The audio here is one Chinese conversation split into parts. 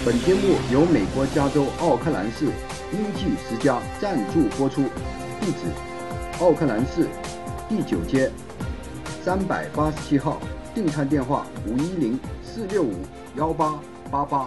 本节目由美国加州奥克兰市英记10家赞助播出。地址：奥克兰市第9街387号。订餐电话510-465-1888。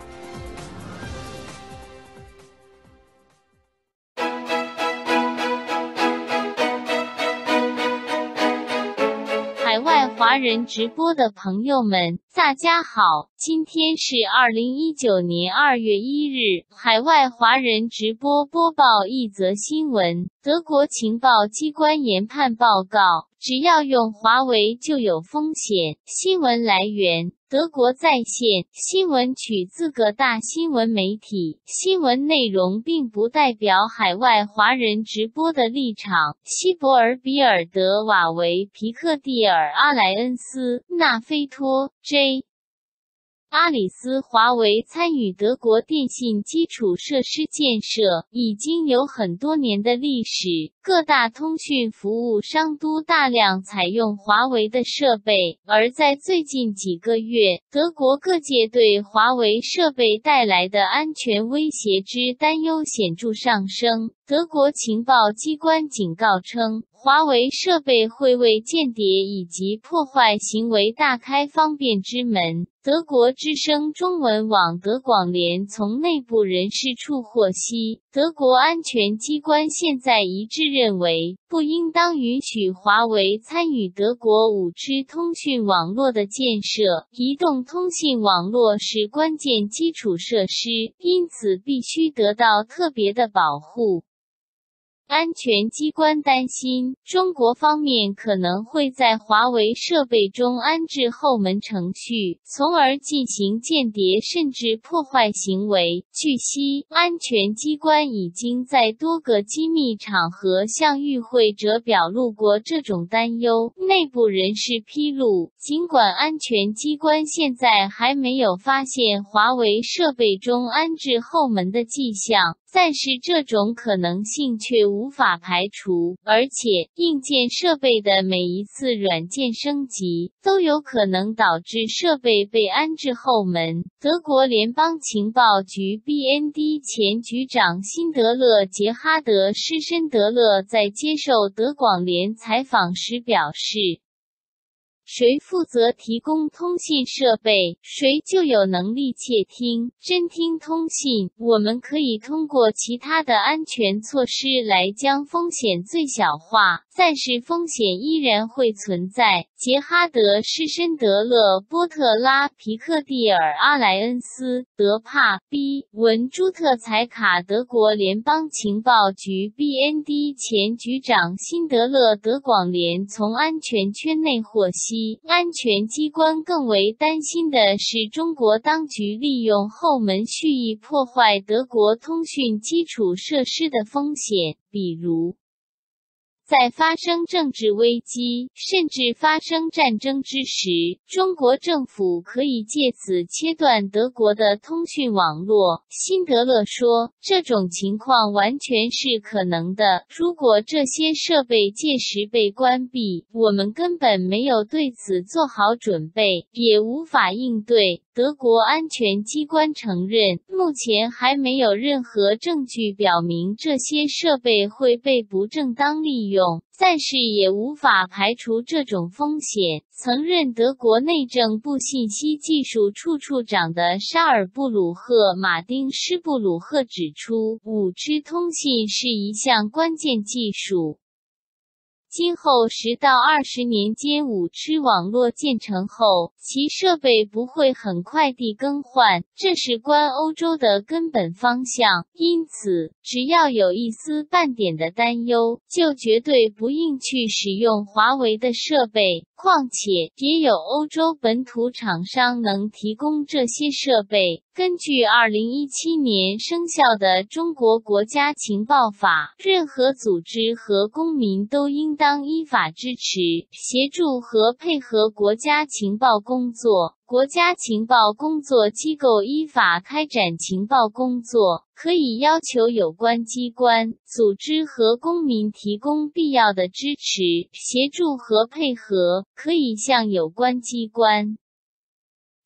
海外华人直播的朋友们，大家好，今天是2019年2月1日，海外华人直播播报一则新闻。德国情报机关研判报告，只要用华为就有风险。新闻来源：德国在线。新闻取自各大新闻媒体，新闻内容并不代表海外华人直播的立场。希伯尔比尔德瓦维皮克蒂尔阿莱恩斯纳菲托 J。阿里斯华为参与德国电信基础设施建设已经有很多年的历史，各大通讯服务商都大量采用华为的设备，而在最近几个月，德国各界对华为设备带来的安全威胁之担忧显著上升。德国情报机关警告称，华为设备会为间谍以及破坏行为大开方便之门。德国之声中文网德广联从内部人士处获悉，德国安全机关现在一致认为，不应当允许华为参与德国5G 通讯网络的建设。移动通信网络是关键基础设施，因此必须得到特别的保护。安全机关担心，中国方面可能会在华为设备中安置后门程序，从而进行间谍甚至破坏行为。据悉，安全机关已经在多个机密场合向与会者表露过这种担忧。内部人士披露，尽管安全机关现在还没有发现华为设备中安置后门的迹象，但是这种可能性却无法排除，而且硬件设备的每一次软件升级都有可能导致设备被安置后门。德国联邦情报局 BND 前局长辛德勒·杰哈德·施申德勒在接受德广联采访时表示，谁负责提供通信设备，谁就有能力窃听、侦听通信。我们可以通过其他的安全措施来将风险最小化，但是风险依然会存在。杰哈德·施申德勒·波特拉皮克蒂尔阿莱恩斯德帕 B 文朱特采卡德国联邦情报局 BND 前局长辛德勒德广联从安全圈内获悉，安全机关更为担心的是中国当局利用后门蓄意破坏德国通讯基础设施的风险，比如在发生政治危机，甚至发生战争之时，中国政府可以借此切断德国的通讯网络。辛德勒说，这种情况完全是可能的。如果这些设备届时被关闭，我们根本没有对此做好准备，也无法应对。德国安全机关承认，目前还没有任何证据表明这些设备会被不正当利用，但是也无法排除这种风险。曾任德国内政部信息技术处处长的沙尔布鲁赫·马丁·施布鲁赫指出，5G 通信是一项关键技术。今后10到20年间，5G 网络建成后，其设备不会很快地更换，这是关欧洲的根本方向。因此，只要有一丝半点的担忧，就绝对不应去使用华为的设备。况且，也有欧洲本土厂商能提供这些设备。根据2017年生效的中国国家情报法，任何组织和公民都应当依法支持、协助和配合国家情报工作。国家情报工作机构依法开展情报工作，可以要求有关机关、组织和公民提供必要的支持、协助和配合，可以向有关机关、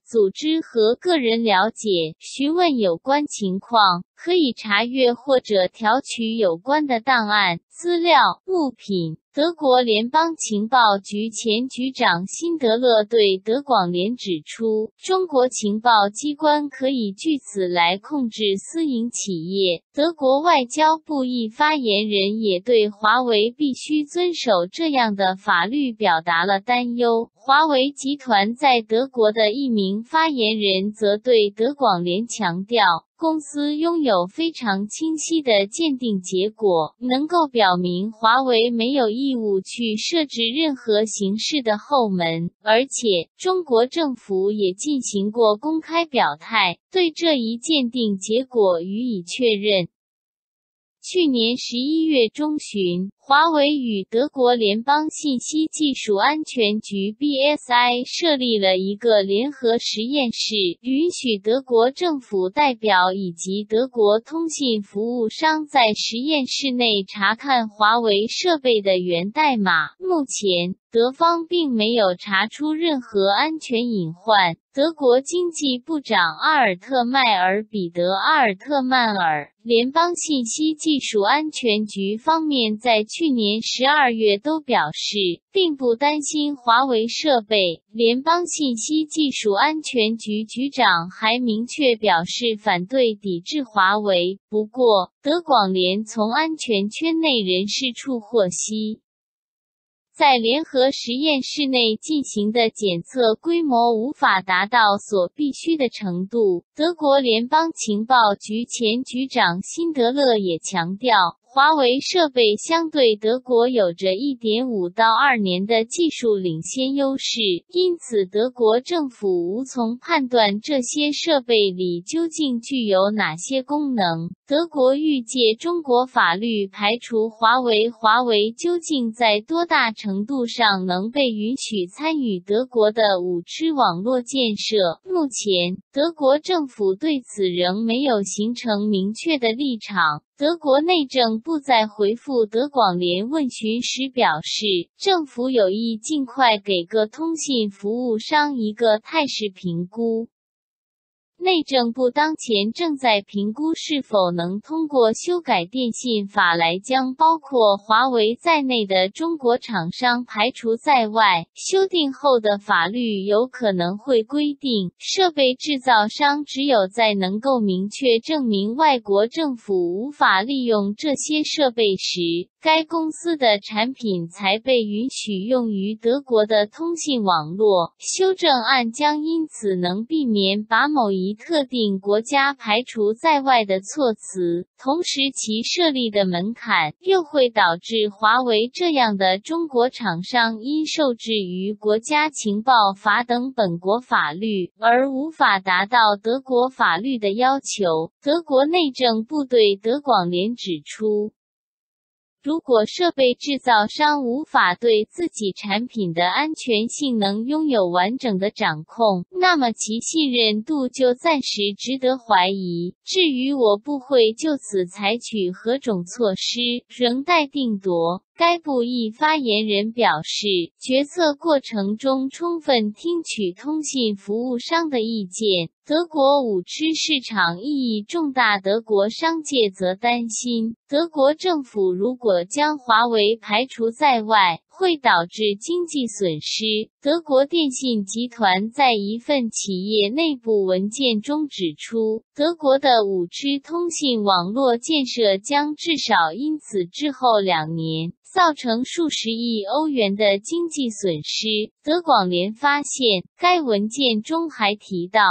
组织和个人了解、询问有关情况，可以查阅或者调取有关的档案、资料、物品。德国联邦情报局前局长辛德勒对德广联指出，中国情报机关可以据此来控制私营企业。德国外交部一发言人也对华为必须遵守这样的法律表达了担忧。华为集团在德国的一名发言人则对德广联强调，公司拥有非常清晰的鉴定结果，能够表明华为没有义务去设置任何形式的后门，而且中国政府也进行过公开表态，对这一鉴定结果予以确认。去年11月中旬，华为与德国联邦信息技术安全局 BSI 设立了一个联合实验室，允许德国政府代表以及德国通信服务商在实验室内查看华为设备的源代码。目前，德方并没有查出任何安全隐患。德国经济部长阿尔特迈尔·彼得·阿尔特曼尔，联邦信息技术安全局方面在去年12月都表示，并不担心华为设备。联邦信息技术安全局局长还明确表示反对抵制华为。不过，德广联从安全圈内人士处获悉，在联合实验室内进行的检测规模无法达到所必须的程度。德国联邦情报局前局长辛德勒也强调，华为设备相对德国有着 1.5 到2年的技术领先优势，因此德国政府无从判断这些设备里究竟具有哪些功能。德国欲借中国法律排除华为，华为究竟在多大程度上能被允许参与德国的5G 网络建设？目前，德国政府对此仍没有形成明确的立场。德国内政部在回复德广联问询时表示，政府有意尽快给各通信服务商一个态势评估。内政部当前正在评估是否能通过修改电信法来将包括华为在内的中国厂商排除在外。修订后的法律有可能会规定，设备制造商只有在能够明确证明外国政府无法利用这些设备时，该公司的产品才被允许用于德国的通信网络。修正案将因此能避免把某一特定国家排除在外的措辞，同时其设立的门槛又会导致华为这样的中国厂商因受制于国家情报法等本国法律而无法达到德国法律的要求。德国内政部对德广联指出，如果设备制造商无法对自己产品的安全性能拥有完整的掌控，那么其信任度就暂时值得怀疑。至于我部会就此采取何种措施，仍待定夺。该部一发言人表示，决策过程中充分听取通信服务商的意见。德国5G市场意义重大，德国商界则担心，德国政府如果将华为排除在外，会导致经济损失。德国电信集团在一份企业内部文件中指出，德国的5G 通信网络建设将至少因此之后2年造成数十亿欧元的经济损失。德广联发现，该文件中还提到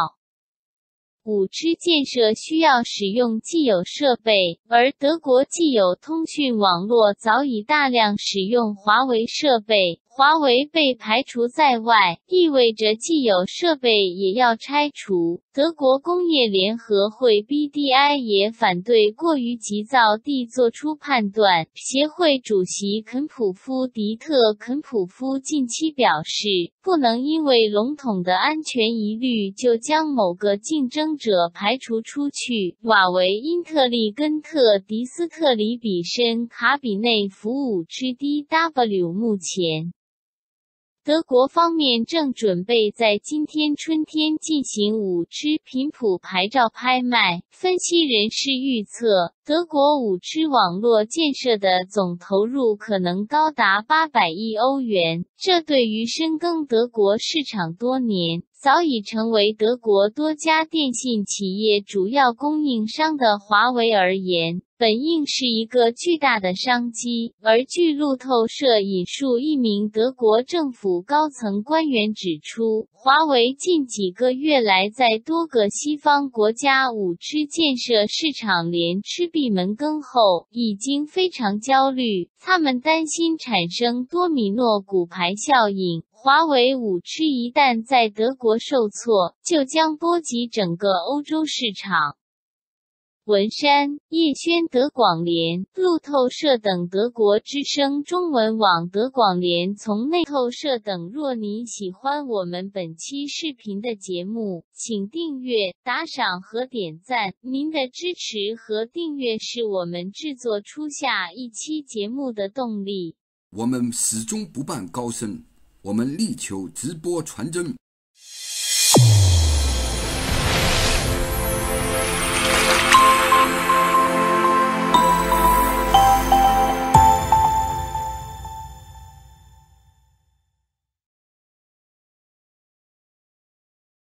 ，5G 建设需要使用既有设备，而德国既有通讯网络早已大量使用华为设备。华为被排除在外，意味着既有设备也要拆除。德国工业联合会 BDI 也反对过于急躁地做出判断。协会主席肯普夫·迪特·肯普夫近期表示，不能因为笼统的安全疑虑就将某个竞争者排除出去。瓦维、英特利根特、迪斯特里比申、卡比内服务之 DW 目前德国方面正准备在今天春天进行5支频谱牌照拍卖。分析人士预测，德国5支网络建设的总投入可能高达800亿欧元，这对于深耕德国市场多年，早已成为德国多家电信企业主要供应商的华为而言，本应是一个巨大的商机。而据路透社引述一名德国政府高层官员指出，华为近几个月来在多个西方国家5支建设市场连吃闭门羹后，已经非常焦虑，他们担心产生多米诺骨牌效应。华为5支一旦在德国受挫，就将波及整个欧洲市场。文山、叶轩德广联、路透社等德国之声中文网德广联从内透社等。若您喜欢我们本期视频的节目，请订阅、打赏和点赞，您的支持和订阅是我们制作出下一期节目的动力。 我们始终不办高深，我们力求直播传真。